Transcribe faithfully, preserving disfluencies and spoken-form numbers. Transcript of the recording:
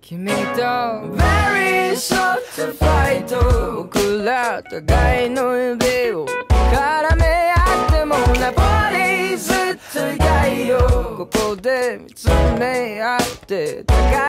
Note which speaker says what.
Speaker 1: 君と Very soft fight 僕ら互いの指を絡め合ってもナポリずっと以外よここで見つめ合って互い